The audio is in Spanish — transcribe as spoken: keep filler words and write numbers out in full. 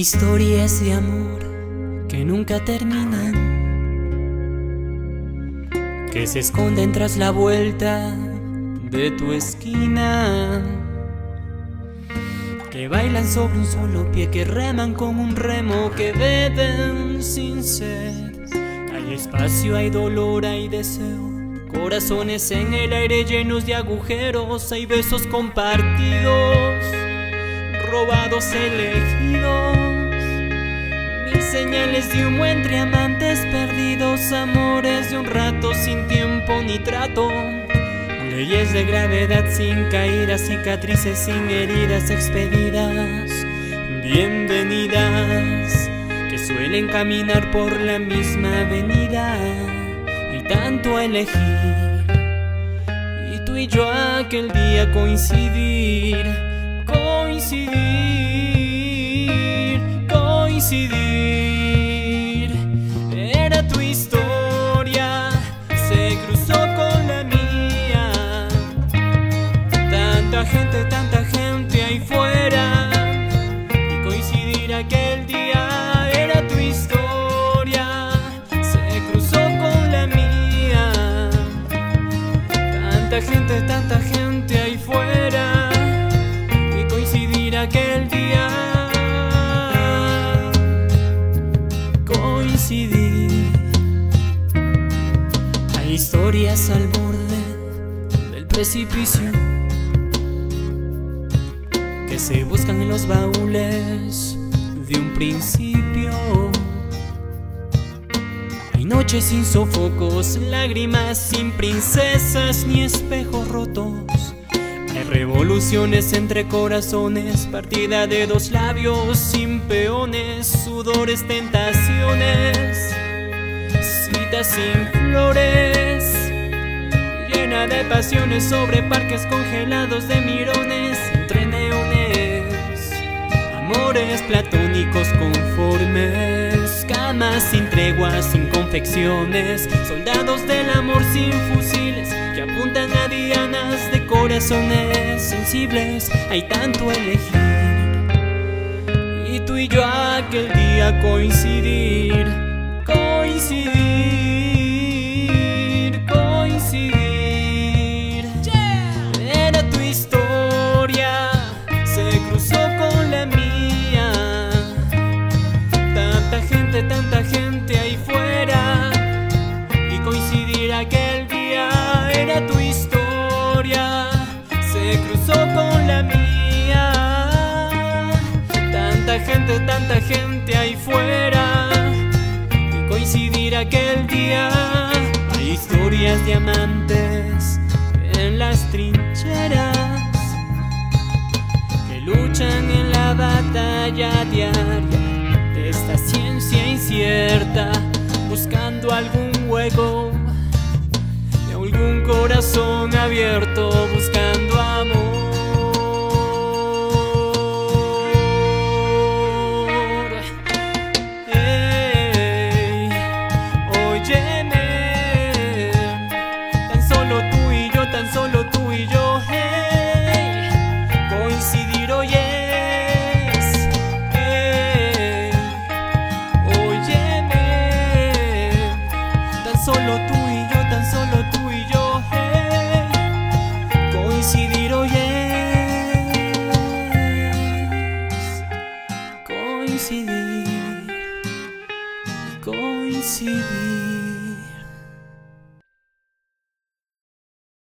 historias de amor que nunca terminan, que se esconden tras la vuelta de tu esquina, que bailan sobre un solo pie, que reman con un remo, que beben sin sed. Hay espacio, hay dolor, hay deseo, corazones en el aire llenos de agujeros. Hay besos compartidos, robados, elegidos, mil señales de humo entre amantes perdidos, amores de un rato sin tiempo ni trato, leyes de gravedad sin caídas, cicatrices sin heridas expedidas, bienvenidas, que suelen caminar por la misma avenida. Hay tanto a elegir, y tú y yo aquel día coincidir, coincidir, coincidir. Era tu historia, se cruzó con la mía. Tanta gente, tanta gente ahí fuera, y coincidir aquel día. Era tu historia, se cruzó con la mía. Tanta gente, tanta gente ahí fuera, y coincidir aquel día. Coincidir. Hay historias al borde del precipicio que se buscan en los baúles de un principio. Hay noches sin sofocos, lágrimas sin princesas ni espejos rotos. Hay revoluciones entre corazones, partida de dos labios sin peones, sudores, tentaciones, citas sin flores, llena de pasiones sobre parques congelados de mirones entre neones, amores platónicos conformes, camas sin treguas, sin confecciones, soldados del amor sin fusiles que apuntan a dianas de corazones sensibles. Hay tanto a elegir, y tú y yo aquel día coincidir, coincidir, coincidir. Era tu historia, se cruzó con la mía. Tanta gente, tanta gente ahí fuera, y coincidir aquel día. Era tu historia, se cruzó con la mía. Tanta gente, tanta gente ahí fuera, y coincidir aquel día. Hay historias de amantes en las trincheras, que luchan en la batalla diaria de esta ciencia incierta, buscando algún hueco de algún corazón abierto, buscando amor. Hey, óyeme, tan solo tú y yo, tan solo tú y yo. Hey, coincidir hoy es. Hey, óyeme, tan solo tú y yo, tan solo tú y yo. Hey, coincidir hoy es. Coincidir, coincidir.